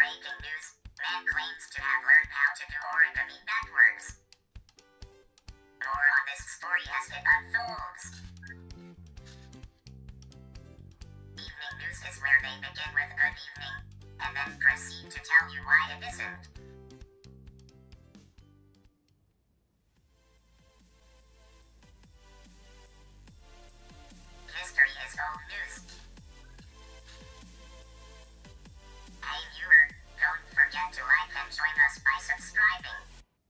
Breaking news. Man claims to have learned how to do origami backwards. More on this story as it unfolds. Evening news is where they begin with good evening, and then proceed to tell you why it isn't.